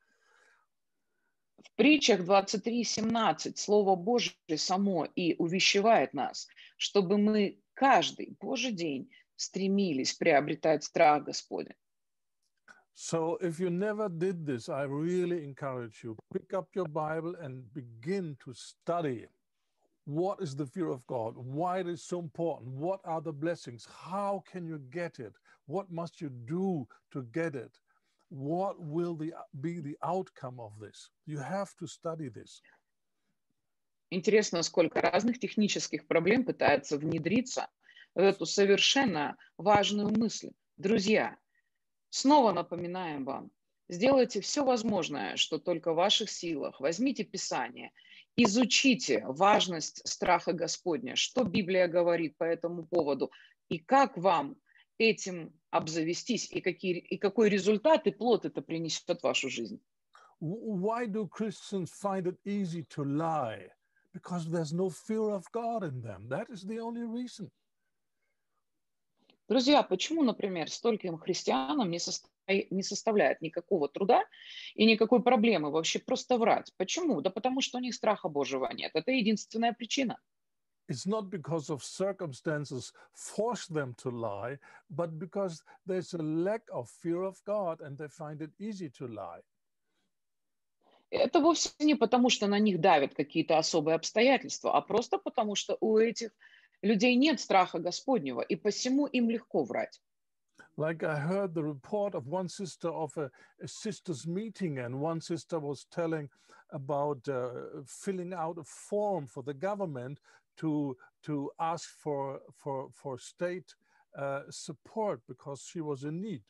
в притчах 23:17 Слово Божье само и увещевает нас, чтобы мы каждый Божий день стремились приобретать страх Господень. So if you never did this, I really encourage you, pick up your Bible and begin to study. What is the fear of God? Why it is so important? What are the blessings? How can you get it? What must you do to get it? What will be the outcome of this? You have to study this. Интересно, сколько разных технических проблем пытается внедриться в эту совершенно важную мысль. Друзья, снова напоминаем вам, сделайте все возможное, что только в ваших силах. Возьмите Писание, изучите важность страха Господня, что Библия говорит по этому поводу, и как вам этим обзавестись, и какой результат и плод это принесет в вашу жизнь. Why do Christians find it easy to lie? Because there's no fear of God in them. That is the only reason. Друзья, почему, например, стольким христианам не составляет никакого труда и никакой проблемы вообще просто врать? Почему? Да потому что у них страха Божьего нет. Это единственная причина. It's not because of circumstances force them to lie, but because there's a lack of fear of God and they find it easy to lie. Это вовсе не потому, что на них давят какие-то особые обстоятельства, а просто потому, что у этих людей нет страха Господнего, и посему им легко врать. Like I heard the report of one sister of a sister's meeting, and one sister was telling about filling out a form for the government to ask for state support because she was in need.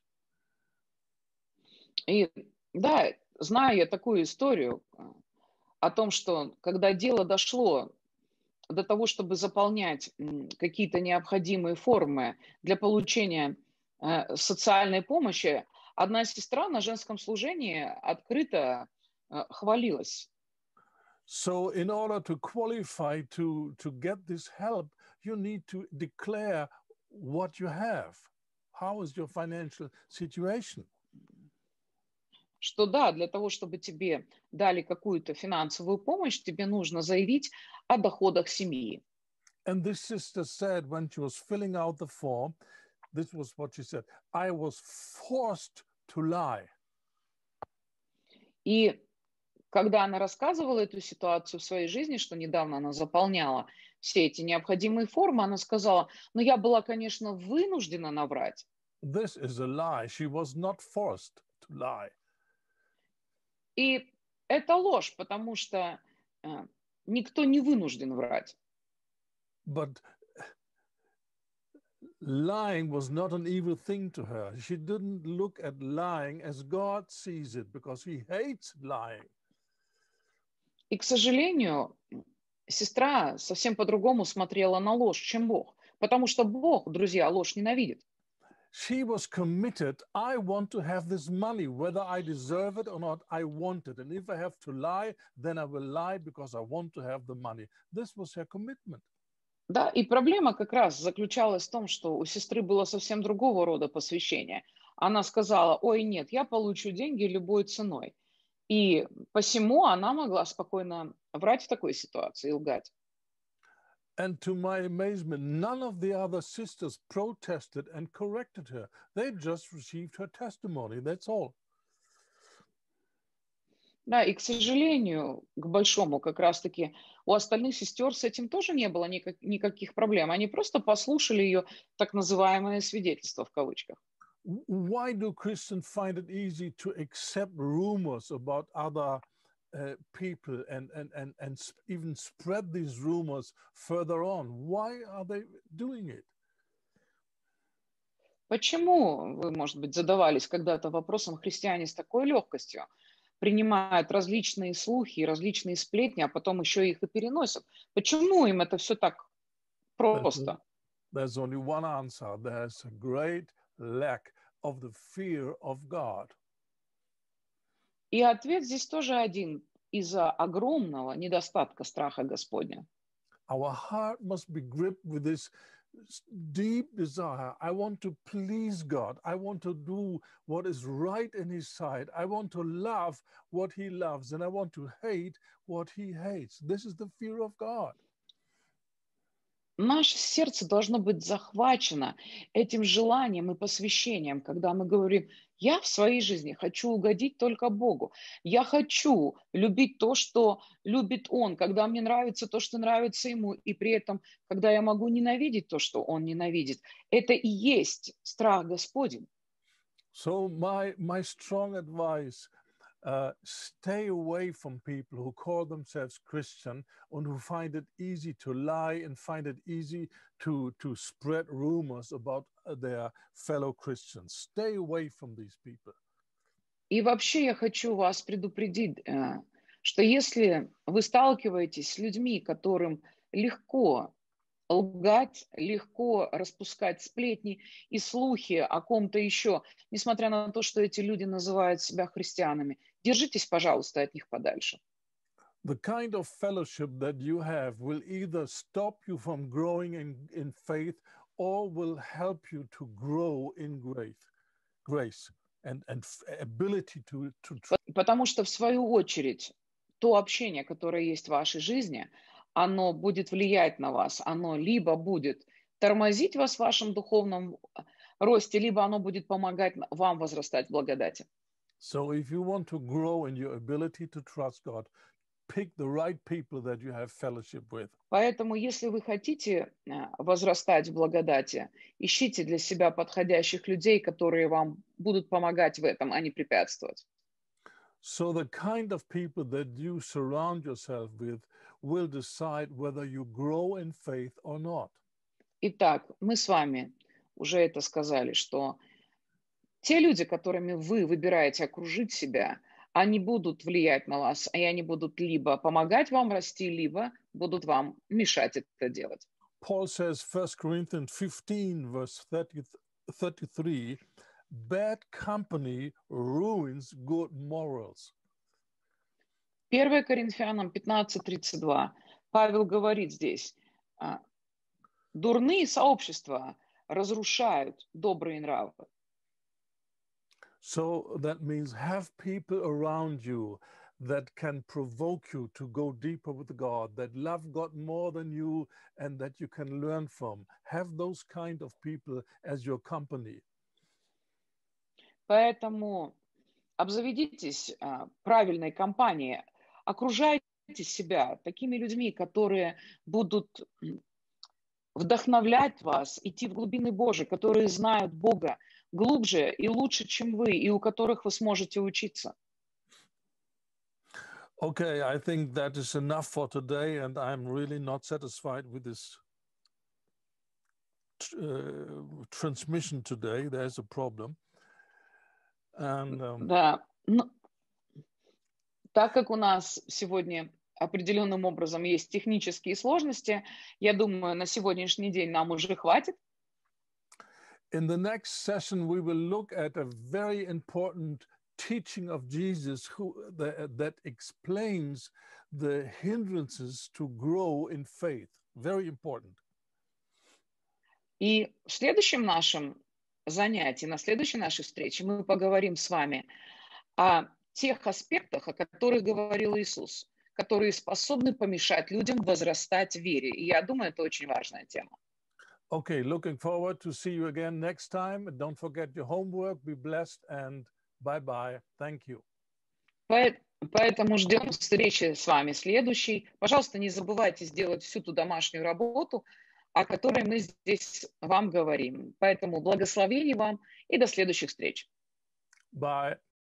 И да, знаю я такую историю о том, что когда дело дошло до того, чтобы заполнять какие-то необходимые формы для получения социальной помощи, одна сестра на женском служении открыто хвалилась. So in order to qualify to get this help, you need to declare what you have. How is your financial situation? Что да, для того, чтобы тебе дали какую-то финансовую помощь, тебе нужно заявить о доходах семьи. And this sister said when she was filling out the form, this was what she said, I was forced to lie. И когда она рассказывала эту ситуацию в своей жизни, что недавно она заполняла все эти необходимые формы, она сказала, ну я была, конечно, вынуждена наврать. This is a lie. She was not forced to lie. И это ложь, потому что никто не вынужден врать. But lying was not an evil thing to her. She didn't look at lying as God sees it because he hates lying. И, к сожалению, сестра совсем по-другому смотрела на ложь, чем Бог. Потому что Бог, друзья, ложь ненавидит. She was committed. I want to have this money, whether I deserve it or not, I want it. And if I have to lie, then I will lie because I want to have the money. This was her commitment. Да, и проблема как раз заключалась в том, что у сестры было совсем другого рода посвящение. Она сказала, ой, нет, я получу деньги любой ценой. И посему она могла спокойно врать в такой ситуации и лгать. And to my amazement, none of the other sisters protested and corrected her. They just received her testimony. That's all. Да, и, к сожалению, к большому, как раз-таки у остальных сестер с этим тоже не было никаких проблем. Они просто послушали ее так называемое свидетельство в кавычках. Why do Christians find it easy to accept rumors about other people and even spread these rumors further on? Why are they doing it? Почему вы, может быть, задавались когда-то вопросом, христиане с такой легкостью принимают различные слухи и различные сплетни, а потом еще их и переносят? Почему им это все так просто? There's only one answer. There's a great lack of the fear of God. И ответ здесь тоже один: из-за огромного недостатка страха Господня. Our heart must be gripped with this deep desire. I want to please God. I want to do what is right in His sight. I want to love what He loves, and I want to hate what He hates. This is the fear of God. Наше сердце должно быть захвачено этим желанием и посвящением, когда мы говорим: я в своей жизни хочу угодить только Богу. Я хочу любить то, что любит Он, когда мне нравится то, что нравится Ему, и при этом, когда я могу ненавидеть то, что Он ненавидит. Это и есть страх Господень. So my strong advice, stay away from people who call themselves Christian and who find it easy to lie and find it easy to spread rumors about their fellow Christians. Stay away from these people. И вообще я хочу вас предупредить, что если вы сталкиваетесь с людьми, которым легко лгать, легко распускать сплетни и слухи о ком-то еще, несмотря на то, что эти люди называют себя христианами, держитесь, пожалуйста, от них подальше. The kind of fellowship that you have will either stop you from growing in faith or will help you to grow in grace and ability to Потому что, в свою очередь, то общение, которое есть в вашей жизни, оно будет влиять на вас, оно либо будет тормозить вас в вашем духовном росте, либо оно будет помогать вам возрастать в благодати. So if you want to grow in your ability to trust God, pick the right people that you have fellowship with. Поэтому, если вы хотите возрастать в благодати, ищите для себя подходящих людей, которые вам будут помогать в этом, а не препятствовать. So the kind of people that you surround yourself with will decide whether you grow in faith or not. Итак, мы с вами уже это сказали, что те люди, которыми вы выбираете окружить себя, они будут влиять на вас, и они будут либо помогать вам расти, либо будут вам мешать это делать. Paul says, 1 Corinthians 15, verse 33, bad company ruins good morals. 1 Коринфянам 15:32. Павел говорит здесь: дурные сообщества разрушают добрые нравы. So that means have people around you that can provoke you to go deeper with God, that love God more than you and that you can learn from. Have those kind of people as your company. Поэтому обзаведитесь правильной компанией, окружайте себя такими людьми, которые будут вдохновлять вас идти в глубины Божьи, которые знают Бога глубже и лучше, чем вы, и у которых вы сможете учиться. Okay, I think that is enough for today, and I'm really not satisfied with this transmission today. There's a problem. And, Да, но так как у нас сегодня определенным образом есть технические сложности, я думаю, на сегодняшний день нам уже хватит. In the next session, we will look at a very important teaching of Jesus that explains the hindrances to grow in faith. Very important. И в следующем нашем занятии, на следующей нашей встрече мы поговорим с вами о тех аспектах, о которых говорил Иисус, которые способны помешать людям возрастать в вере. И я думаю, это очень важная тема. Okay, looking forward to see you again next time. Don't forget your homework. Be blessed and bye-bye. Thank you. Поэтому ждем встречи с вами следующей. Пожалуйста, не забывайте сделать всю ту домашнюю работу, о которой мы здесь вам говорим. Поэтому благословений вам и до следующих встреч. Bye.